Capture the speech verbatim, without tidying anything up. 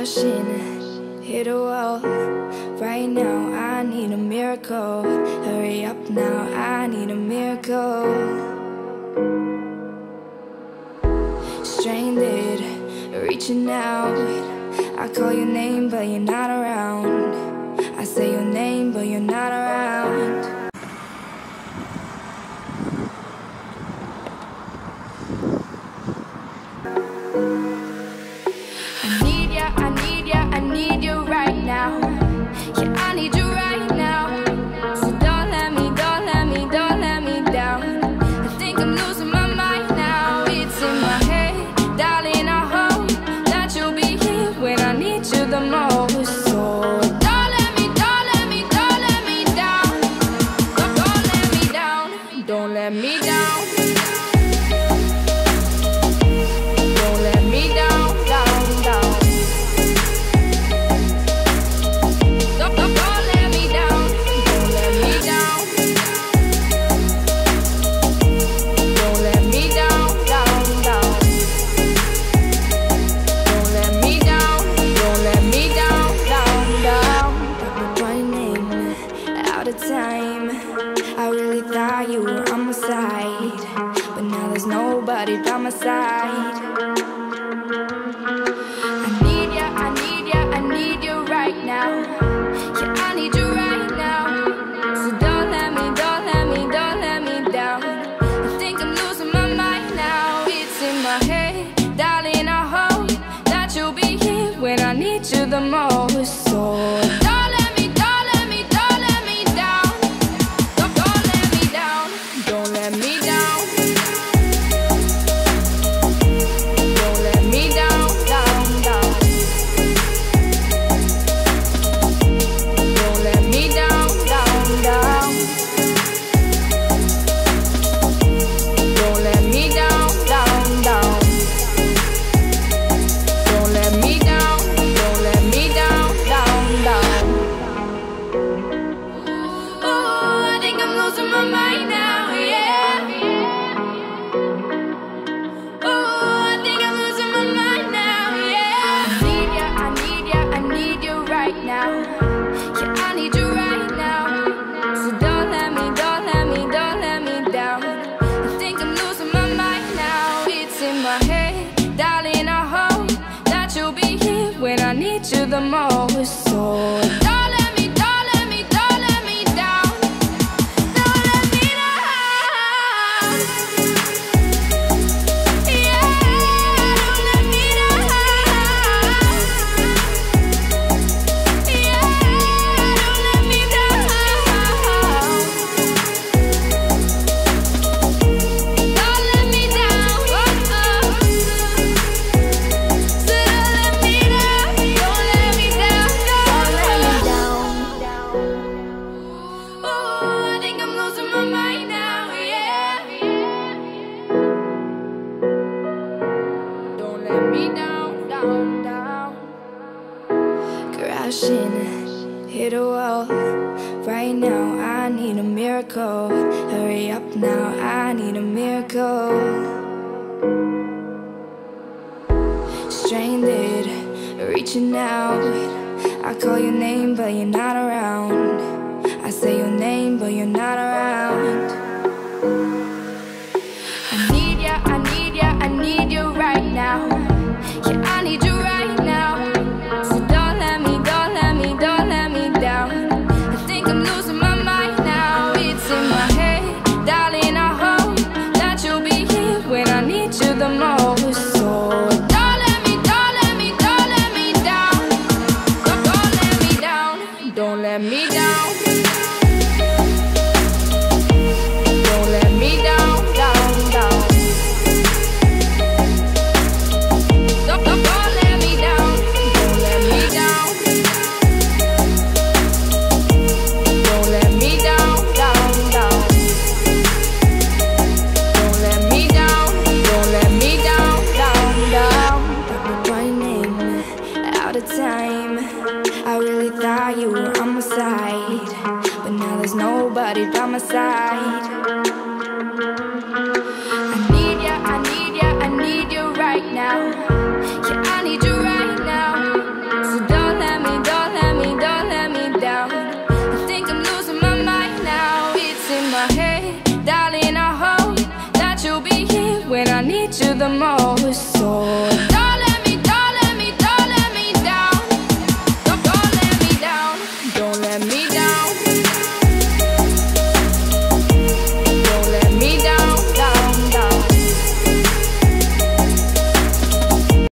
crashing, hit a wall. Right now I need a miracle. Hurry up now, I need a miracle. Stranded, reaching out. I call your name but you're not around. I say your name but you're not around. I need ya, I need ya, I need you right now. Yeah, I need you right now. So don't let me, don't let me, don't let me down. I think I'm losing my mind now. It's in my head, darling, I hope that you'll be here when I need you the most. So don't let me, don't let me, don't let me down. Don't, don't let me down, don't let me down. Don't let me down, down, down. Don't, don't, don't let me down, don't let me down. Don't let me down, down, down. Don't let me down, don't let me down, down, down. Running out of time. I really thought you were on my side, but now there's nobody by my side. I need ya, I need ya, I need you right now. Yeah, I need you right now. So don't let me, don't let me, don't let me down. I think I'm losing my mind now. It's in my head, darling, I hope that you'll be here when I need you the most. So don't let me, don't let me, don't let me down. Don't, don't let me down, don't let me down. Don't let me down, down, down. Don't let me down, down, down. Don't let me down, down, down. Don't let me down, don't let me down, down, down. Ooh, I think I'm losing my mind now, yeah. Ooh, I think I'm losing my mind now, yeah. I need ya, I need ya, I need you right now. Yeah, I need you right now. So don't let me, don't let me, don't let me down. I think I'm losing my mind now. It's in my head, darling, I hope that you'll be here when I need you the most. So don't let me, don't let me, don't let me down. Don't let me down. Yeah, don't let me down. Yeah, don't let me down. Don't let me down. Oh, oh. So don't let me down. Don't let me down. Don't let me down. Oh, I think I'm losing my mind now. Yeah. Don't let me down, down, down. Crashing, hit a wall. Right now I need a miracle. Hurry up now, I need a miracle. Stranded, reaching out. I call your name but you're not around. I say your name but you're not around. I need ya, I need ya, I need you right now. Yeah, I need you right now. So don't let me, don't let me, don't let me down. I think I'm losing my mind now. It's in my head, darling, I hope that you'll be here when I need you the most. So don't let me, don't let me, don't let me down. Don't, don't let me down, don't let me down. Don't let me down, down, down. Don't, don't, don't let me down, don't let me down. Don't let me down, down, down. Don't let me down, don't let me down, down, down. Running out of time. I really thought you were on my side, but now there's nobody by my side. I need ya, I need ya, I need you right now. Yeah, I need you right now. when I need you the most. So darling,